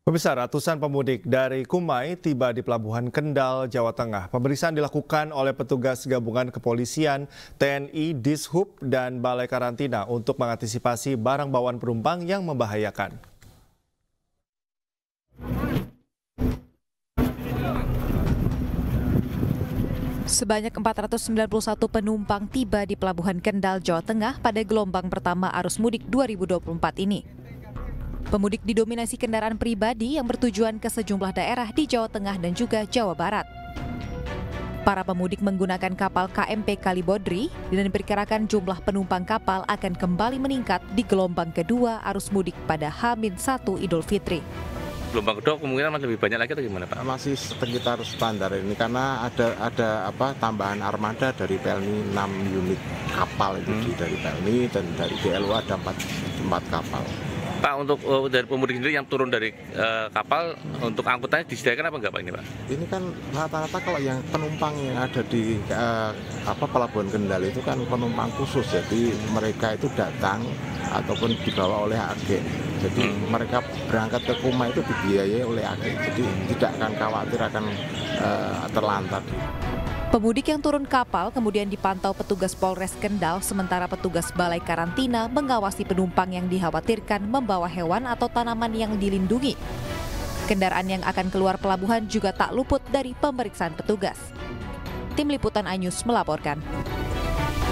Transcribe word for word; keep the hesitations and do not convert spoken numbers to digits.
Pemirsa, ratusan pemudik dari Kumai tiba di Pelabuhan Kendal, Jawa Tengah. Pemeriksaan dilakukan oleh petugas gabungan kepolisian, T N I, Dishub, dan Balai Karantina untuk mengantisipasi barang bawaan penumpang yang membahayakan. Sebanyak empat ratus sembilan puluh satu penumpang tiba di Pelabuhan Kendal, Jawa Tengah pada gelombang pertama arus mudik dua ribu dua puluh empat ini. Pemudik didominasi kendaraan pribadi yang bertujuan ke sejumlah daerah di Jawa Tengah dan juga Jawa Barat. Para pemudik menggunakan kapal K M P Kalibodri dan diperkirakan jumlah penumpang kapal akan kembali meningkat di gelombang kedua arus mudik pada H minus satu Idul Fitri. Gelombang kedua kemungkinan masih lebih banyak lagi atau gimana, Pak? Masih sekitar standar ini karena ada ada apa tambahan armada dari Pelni enam unit kapal itu hmm. dari Pelni dan dari D L U ada empat kapal. Pak, untuk uh, dari pemudik sendiri yang turun dari uh, kapal, untuk angkutannya disediakan apa enggak, Pak, ini, Pak? Ini kan rata-rata kalau yang penumpang yang ada di uh, apa Pelabuhan Kendal itu kan penumpang khusus, jadi mereka itu datang ataupun dibawa oleh agen. Jadi hmm. mereka berangkat ke Kumai itu dibiayai oleh agen, jadi tidak akan khawatir akan uh, terlantar. Pemudik yang turun kapal kemudian dipantau petugas Polres Kendal, sementara petugas Balai Karantina mengawasi penumpang yang dikhawatirkan membawa hewan atau tanaman yang dilindungi. Kendaraan yang akan keluar pelabuhan juga tak luput dari pemeriksaan petugas. Tim Liputan iNews melaporkan.